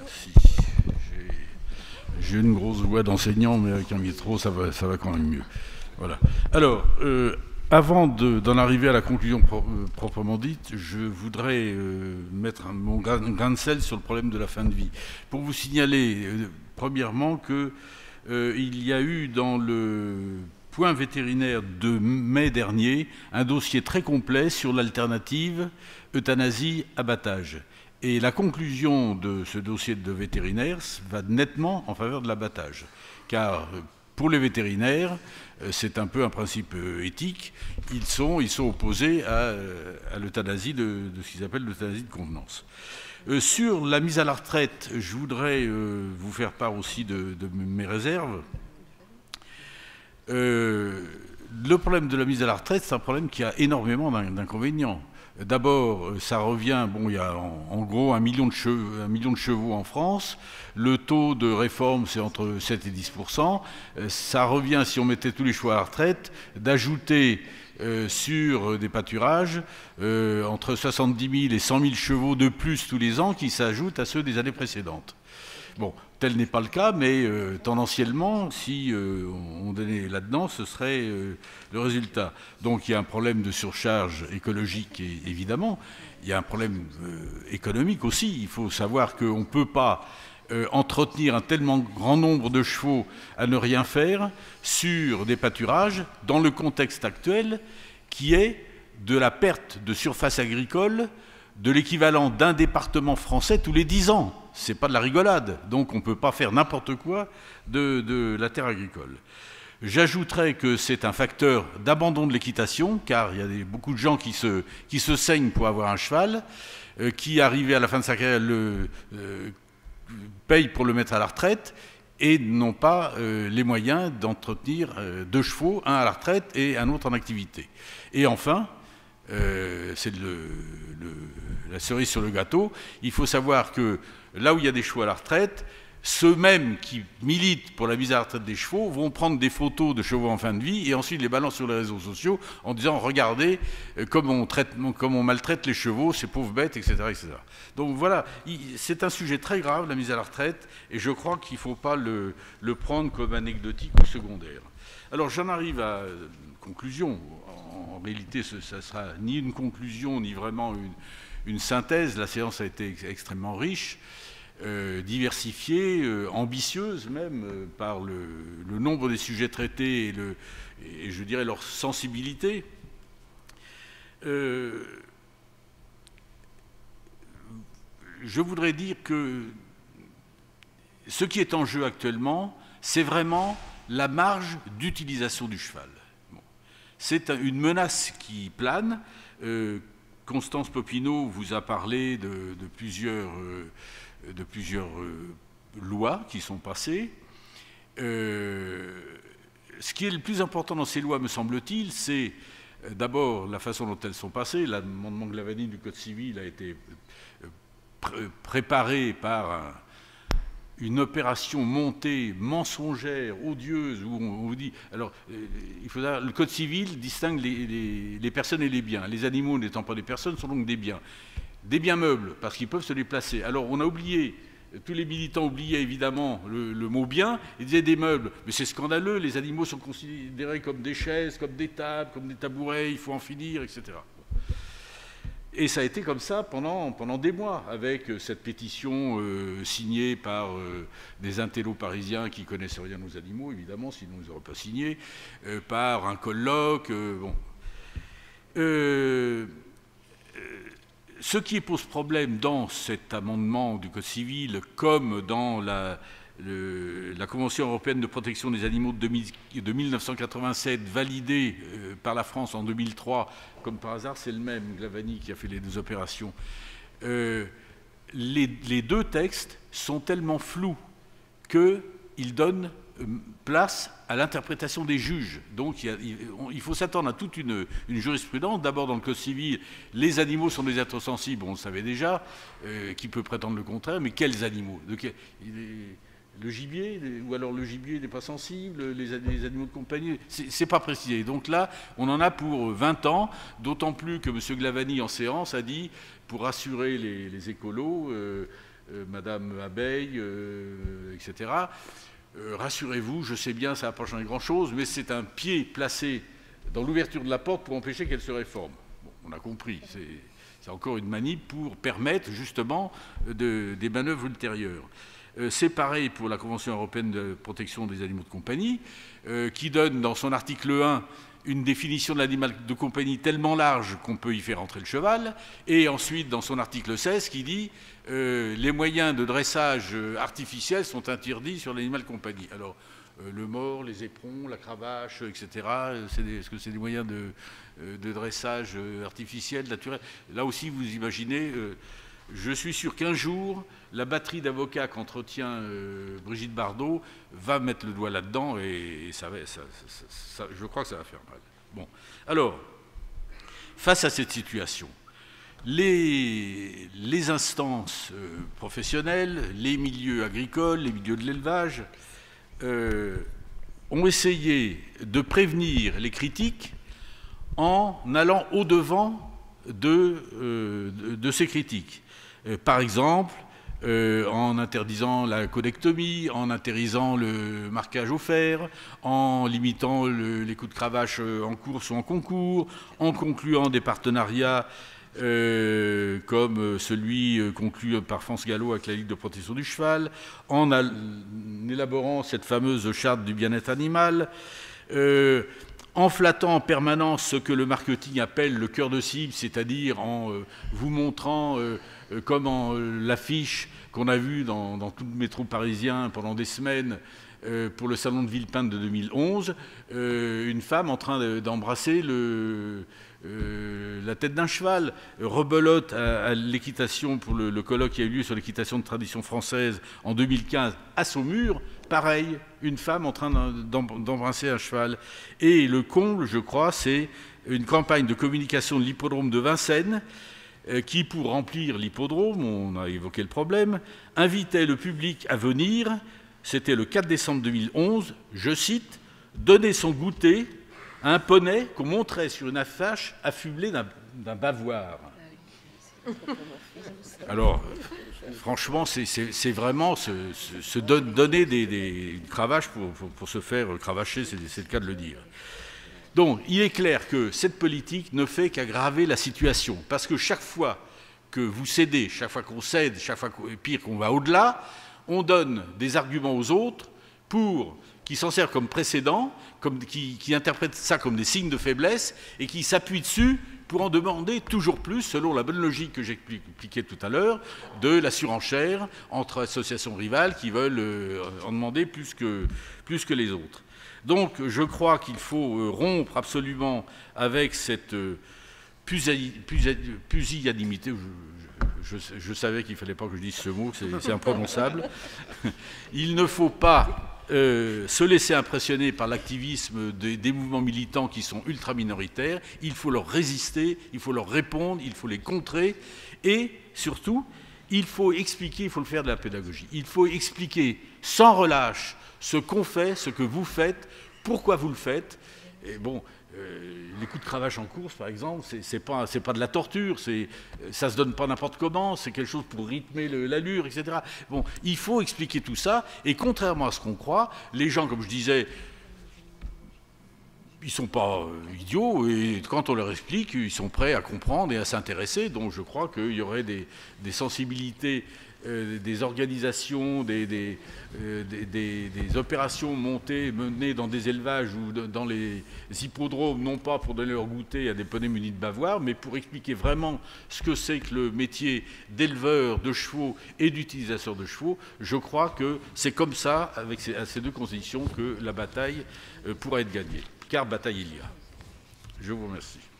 Merci. J'ai une grosse voix d'enseignant, mais avec un micro, ça va quand même mieux. Voilà. Alors, avant d'en arriver à la conclusion proprement dite, je voudrais mettre mon grain de sel sur le problème de la fin de vie. Pour vous signaler, premièrement, que il y a eu dans le point vétérinaire de mai dernier un dossier très complet sur l'alternative euthanasie-abattage. Et la conclusion de ce dossier de vétérinaire va nettement en faveur de l'abattage. Car pour les vétérinaires, c'est un peu un principe éthique, ils sont opposés à l'euthanasie de ce qu'ils appellent l'euthanasie de convenance. Sur la mise à la retraite, je voudrais vous faire part aussi de mes réserves. Le problème de la mise à la retraite, c'est un problème qui a énormément d'inconvénients. D'abord, ça revient, bon, il y a en gros 1 million de chevaux en France. Le taux de réforme, c'est entre 7 et 10%. Ça revient, si on mettait tous les chevaux à la retraite, d'ajouter sur des pâturages entre 70 000 et 100 000 chevaux de plus tous les ans qui s'ajoutent à ceux des années précédentes. Bon, tel n'est pas le cas, mais tendanciellement, si on donnait là-dedans, ce serait le résultat. Donc il y a un problème de surcharge écologique, évidemment. Il y a un problème économique aussi. Il faut savoir qu'on ne peut pas entretenir un tellement grand nombre de chevaux à ne rien faire sur des pâturages dans le contexte actuel qui est de la perte de surface agricole de l'équivalent d'un département français tous les 10 ans. Ce n'est pas de la rigolade. Donc on ne peut pas faire n'importe quoi de la terre agricole. J'ajouterais que c'est un facteur d'abandon de l'équitation, car il y a beaucoup de gens qui se saignent pour avoir un cheval, qui, arrivés à la fin de sa carrière, payent pour le mettre à la retraite et n'ont pas les moyens d'entretenir 2 chevaux, un à la retraite et un autre en activité. Et enfin, c'est la cerise sur le gâteau, il faut savoir que là où il y a des chevaux à la retraite, ceux-mêmes qui militent pour la mise à la retraite des chevaux vont prendre des photos de chevaux en fin de vie et ensuite les balancent sur les réseaux sociaux en disant « Regardez comme on maltraite les chevaux, ces pauvres bêtes, etc. etc. » Donc voilà, c'est un sujet très grave, la mise à la retraite, et je crois qu'il ne faut pas le prendre comme anecdotique ou secondaire. Alors j'en arrive à une conclusion. En réalité, ce ne sera ni une conclusion, ni vraiment une synthèse. La séance a été extrêmement riche. Diversifiée, ambitieuse même, par le nombre des sujets traités et je dirais leur sensibilité. Je voudrais dire que ce qui est en jeu actuellement, c'est vraiment la marge d'utilisation du cheval. Bon. C'est une menace qui plane. Constance Popinot vous a parlé de plusieurs lois qui sont passées. Ce qui est le plus important dans ces lois, me semble-t-il, c'est d'abord la façon dont elles sont passées. L'amendement Glavany du Code civil a été préparé par une opération montée, mensongère, odieuse, où on vous dit... Alors, il faut savoir, le Code civil distingue les personnes et les biens. Les animaux n'étant pas des personnes sont donc des biens. Des biens meubles, parce qu'ils peuvent se déplacer. Alors on a oublié, tous les militants oubliaient évidemment le mot bien, ils disaient des meubles. Mais c'est scandaleux, les animaux sont considérés comme des chaises, comme des tables, comme des tabourets, il faut en finir, etc. Et ça a été comme ça pendant des mois, avec cette pétition signée par des intellos parisiens qui ne connaissaient rien aux animaux, évidemment, sinon ils n'auraient pas signé, par un colloque, bon... Ce qui pose problème dans cet amendement du Code civil, comme dans la Convention européenne de protection des animaux de 1987, validée par la France en 2003, comme par hasard, c'est le même, Glavany, qui a fait les 2 opérations. Les 2 textes sont tellement flous qu'ils donnent place à l'interprétation des juges. Donc il faut s'attendre à toute une jurisprudence. D'abord, dans le Code civil, les animaux sont des êtres sensibles, on le savait déjà, qui peut prétendre le contraire, mais quels animaux? Le gibier, ou alors le gibier n'est pas sensible, les animaux de compagnie, c'est pas précisé. Donc là, on en a pour 20 ans, d'autant plus que M. Glavany, en séance, a dit, pour rassurer les écolos, Madame Abeille, etc. Rassurez-vous, je sais bien, ça n'a pas changé grand-chose, mais c'est un pied placé dans l'ouverture de la porte pour empêcher qu'elle se réforme. Bon, on a compris, c'est encore une manip pour permettre justement des manœuvres ultérieures. C'est pareil pour la Convention européenne de protection des animaux de compagnie, qui donne dans son article 1 une définition de l'animal de compagnie tellement large qu'on peut y faire entrer le cheval, et ensuite dans son article 16 qui dit les moyens de dressage artificiels sont interdits sur l'animal de compagnie. Alors, le mors, les éperons, la cravache, etc., est-ce que c'est des moyens de dressage artificiel, naturel? Là aussi, vous imaginez, je suis sûr qu'un jour, la batterie d'avocats qu'entretient Brigitte Bardot va mettre le doigt là-dedans et je crois que ça va faire mal. Bon. Alors, face à cette situation, les instances professionnelles, les milieux agricoles, les milieux de l'élevage ont essayé de prévenir les critiques en allant au-devant de ces critiques. Par exemple, en interdisant la codectomie, en interdisant le marquage au fer, en limitant les coups de cravache en course ou en concours, en concluant des partenariats comme celui conclu par France Gallo avec la Ligue de protection du cheval, en élaborant cette fameuse charte du bien-être animal, en flattant en permanence ce que le marketing appelle le cœur de cible, c'est-à-dire en vous montrant, comme l'affiche qu'on a vue dans tout le métro parisien pendant des semaines pour le salon de Villepinte de 2011, une femme en train d'embrasser la tête d'un cheval, rebelote à l'équitation pour le colloque qui a eu lieu sur l'équitation de tradition française en 2015 à Saumur, pareil, une femme en train d'embrasser un cheval. Et le comble, je crois, c'est une campagne de communication de l'hippodrome de Vincennes qui, pour remplir l'hippodrome, on a évoqué le problème, invitait le public à venir, c'était le 4 décembre 2011, je cite, « donner son goûter à un poney qu'on montrait sur une affiche affublée d'un bavoir ». Alors, franchement, c'est vraiment se donner des cravaches pour se faire cravacher, c'est le cas de le dire. Donc, il est clair que cette politique ne fait qu'aggraver la situation, parce que chaque fois que vous cédez, chaque fois qu'on cède, chaque fois, pire, qu'on va au-delà, on donne des arguments aux autres qui s'en servent comme précédent, qui interprètent ça comme des signes de faiblesse et qui s'appuient dessus pour en demander toujours plus, selon la bonne logique que j'expliquais tout à l'heure, de la surenchère entre associations rivales qui veulent en demander plus que les autres. Donc je crois qu'il faut rompre absolument avec cette pusillanimité. Je savais qu'il ne fallait pas que je dise ce mot, c'est imprononçable. Il ne faut pas se laisser impressionner par l'activisme des mouvements militants qui sont ultra minoritaires. Il faut leur résister, il faut leur répondre, il faut les contrer. Et surtout, il faut expliquer, il faut le faire de la pédagogie. Il faut expliquer sans relâche ce qu'on fait, ce que vous faites, pourquoi vous le faites. Et bon, les coups de cravache en course, par exemple, c'est pas de la torture, ça se donne pas n'importe comment, c'est quelque chose pour rythmer l'allure, etc. Bon, il faut expliquer tout ça, et contrairement à ce qu'on croit, les gens, comme je disais, ils sont pas idiots, et quand on leur explique, ils sont prêts à comprendre et à s'intéresser. Donc je crois qu'il y aurait des sensibilités, des organisations, des opérations menées dans des élevages ou dans les hippodromes, non pas pour donner leur goûter à des poneys munis de bavoirs, mais pour expliquer vraiment ce que c'est que le métier d'éleveur de chevaux et d'utilisateur de chevaux. Je crois que c'est comme ça, à ces deux conditions, que la bataille pourra être gagnée. Car bataille il y a. Je vous remercie.